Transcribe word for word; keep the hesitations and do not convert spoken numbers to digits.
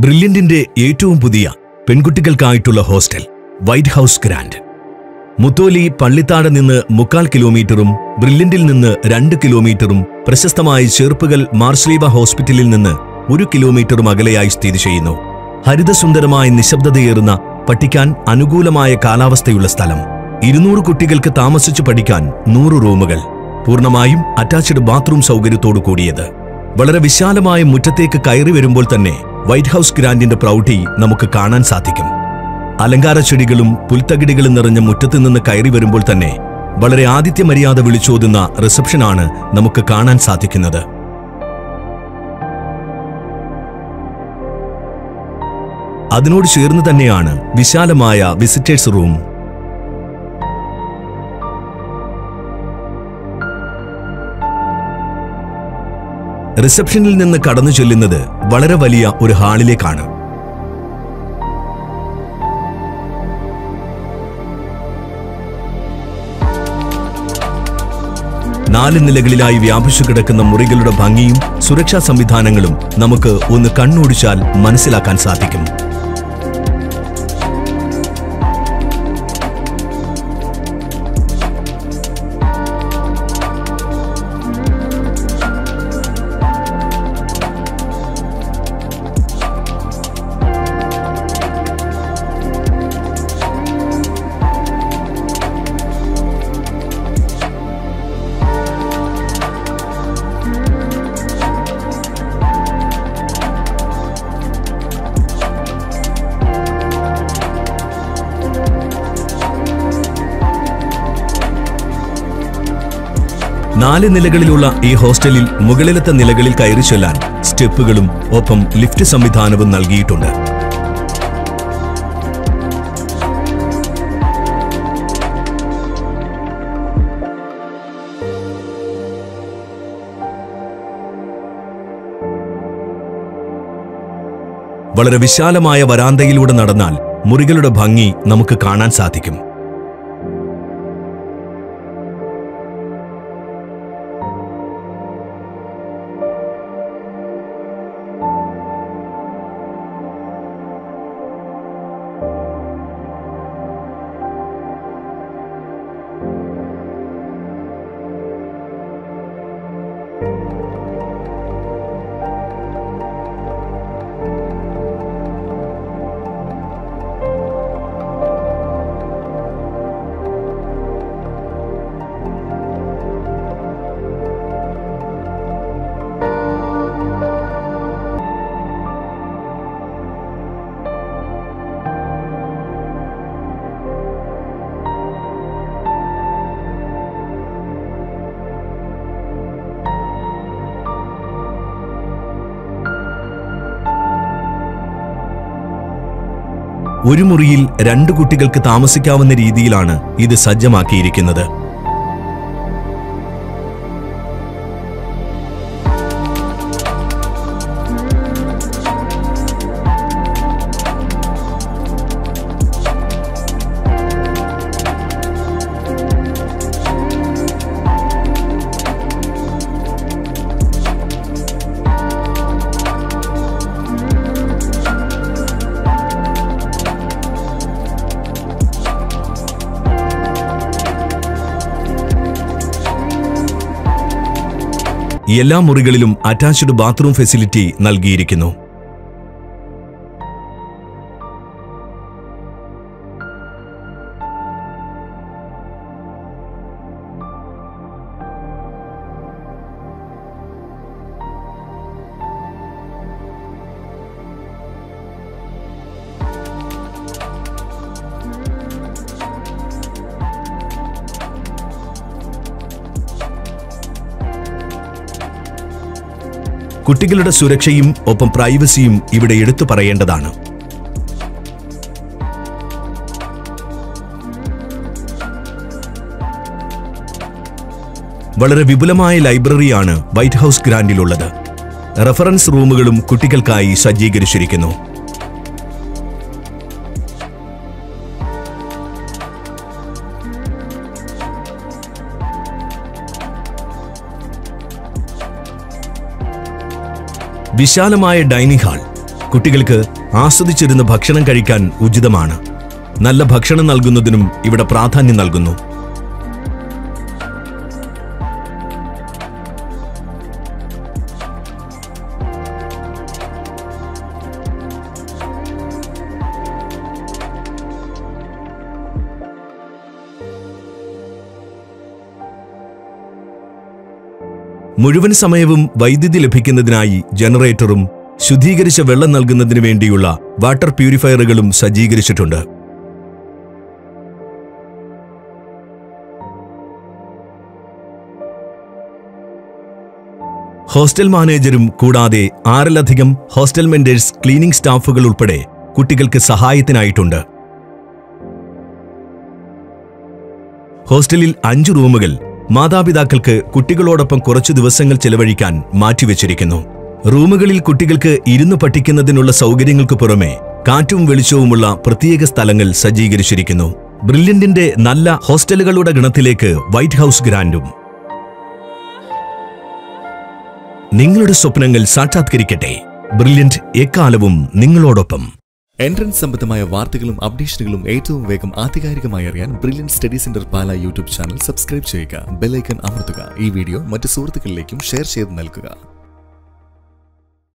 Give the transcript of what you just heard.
ബ്രില്യന്റിന്റെ ഏറ്റവും പുതിയ പെൺകുട്ടികൾക്കായിട്ടുള്ള hostel White House Grand. Mutholi പള്ളിത്താട് നിന്ന് മുക്കാൽ കിലോമീറ്ററും ബ്രില്യന്റിൽ നിന്ന് രണ്ട് കിലോമീറ്ററും പ്രശസ്തമായ ചെറുപ്പുകൾ മാർസ്ലീവ ഹോസ്പിറ്റലിൽ നിന്ന് ഒരു കിലോമീറ്ററും അകലെയായി സ്ഥിതി ചെയ്യുന്നു. ഹരിതസുന്ദരമായ നിശബ്ദതയേറുന്ന പഠിക്കാൻ അനുകൂലമായ കാലാവസ്ഥയുള്ള സ്ഥലം. ഇരുന്നൂറ് കുട്ടികൾക്ക് താമസിച്ചു പഠിക്കാൻ നൂറ് റൂമുകൾ, പൂർണ്ണമായും അറ്റാച്ച്ഡ് ബാത്റൂം സൗകര്യത്തോടു കൂടിയത്. വളരെ വിശാലമായ മുറ്റത്തേക്ക് കയറി വരുമ്പോൾ തന്നെ വൈറ്റ് ഹൗസ് ഗ്രാൻഡിന്റെ പ്രൗഢി നമുക്ക് കാണാൻ സാധിക്കും. അലങ്കാര ചെടികളും പുൽത്തകിടികളും നിറഞ്ഞ മുറ്റത്ത് നിന്ന് കയറി വരുമ്പോൾ തന്നെ വളരെ ആതിഥ്യ മര്യാദ വിളിച്ചോതുന്ന റിസപ്ഷനാണ് നമുക്ക് കാണാൻ സാധിക്കുന്നത്. അതിനോട് ചേർന്ന് തന്നെയാണ് വിശാലമായ വിസിറ്റേഴ്സ് റൂം. റിസപ്ഷനിൽ നിന്ന് കടന്നു ചെല്ലുന്നത് വളരെ വലിയ ഒരു ഹാളിലേക്കാണ്. നാല് നിലകളിലായി വ്യാപിച്ചു കിടക്കുന്ന മുറികളുടെ ഭംഗിയും സുരക്ഷാ സംവിധാനങ്ങളും നമുക്ക് ഒന്ന് കണ്ണോടിച്ചാൽ മനസ്സിലാക്കാൻ സാധിക്കും. നാല് നിലകളിലുള്ള ഈ ഹോസ്റ്റലിൽ മുകളിലത്തെ നിലകളിൽ കയറി ചെല്ലാൻ സ്റ്റെപ്പുകളും ഒപ്പം ലിഫ്റ്റ് സംവിധാനവും നൽകിയിട്ടുണ്ട്. വളരെ വിശാലമായ വരാന്തയിലൂടെ നടന്നാൽ മുറികളുടെ ഭംഗി നമുക്ക് കാണാൻ സാധിക്കും. ഒരു മുറിയിൽ രണ്ട് കുട്ടികൾക്ക് താമസിക്കാവുന്ന രീതിയിലാണ് ഇത് സജ്ജമാക്കിയിരിക്കുന്നത്. എല്ലാ മുറികളിലും അറ്റാച്ച്ഡ് ബാത്റൂം ഫെസിലിറ്റി നൽകിയിരിക്കുന്നു. കുട്ടികളുടെ സുരക്ഷയും ഒപ്പം പ്രൈവസിയും ഇവിടെ എടുത്തു പറയേണ്ടതാണ്. വളരെ വിപുലമായ ലൈബ്രറിയാണ് വൈറ്റ് ഹൗസ് ഗ്രാൻഡിലുള്ളത്. റഫറൻസ് റൂമുകളും കുട്ടികൾക്കായി സജ്ജീകരിച്ചിരിക്കുന്നു. വിശാലമായ ഡൈനിങ് ഹാൾ, കുട്ടികൾക്ക് ആസ്വദിച്ചിരുന്ന് ഭക്ഷണം കഴിക്കാൻ ഉചിതമാണ്. നല്ല ഭക്ഷണം നൽകുന്നതിനും ഇവിടെ പ്രാധാന്യം നൽകുന്നു. മുഴുവൻ സമയവും വൈദ്യുതി ലഭിക്കുന്നതിനായി ജനറേറ്ററും ശുദ്ധീകരിച്ച വെള്ളം നൽകുന്നതിനു വേണ്ടിയുള്ള വാട്ടർ പ്യൂരിഫയറുകളും സജ്ജീകരിച്ചിട്ടുണ്ട്. ഹോസ്റ്റൽ മാനേജരും കൂടാതെ ആറിലധികം ഹോസ്റ്റൽ മെന്റേഴ്സ്, ക്ലീനിംഗ് സ്റ്റാഫുകൾ ഉൾപ്പെടെ കുട്ടികൾക്ക് സഹായത്തിനായിട്ടുണ്ട്. ഹോസ്റ്റലിൽ അഞ്ചു റൂമുകൾ മാതാപിതാക്കൾക്ക് കുട്ടികളോടൊപ്പം കുറച്ചു ദിവസങ്ങൾ ചെലവഴിക്കാൻ മാറ്റിവെച്ചിരിക്കുന്നു. റൂമുകളിൽ കുട്ടികൾക്ക് ഇരുന്ന് പഠിക്കുന്നതിനുള്ള സൗകര്യങ്ങൾക്ക് പുറമെ കാറ്റും വെളിച്ചവുമുള്ള പ്രത്യേക സ്ഥലങ്ങൾ സജ്ജീകരിച്ചിരിക്കുന്നു. ബ്രില്യന്റിന്റെ നല്ല ഹോസ്റ്റലുകളുടെ ഗണത്തിലേക്ക് വൈറ്റ് ഹൌസ് ഗ്രാൻഡും. നിങ്ങളുടെ സ്വപ്നങ്ങൾ സാക്ഷാത്കരിക്കട്ടെ. ബ്രില്യന്റ് എക്കാലവും നിങ്ങളോടൊപ്പം. എൻട്രൻസ് സംബന്ധമായ വാർത്തകളും അപ്ഡേഷനുകളും ഏറ്റവും വേഗം ആധികാരികമായി അറിയാൻ Brilliant Study Centre Pala YouTube channel subscribe ചെയ്യുക. ബെൽ ഐക്കൺ അമർത്തുക. ഈ വീഡിയോ മറ്റ് സുഹൃത്തുക്കളിലേക്കും ഷെയർ ചെയ്ത് നൽകുക.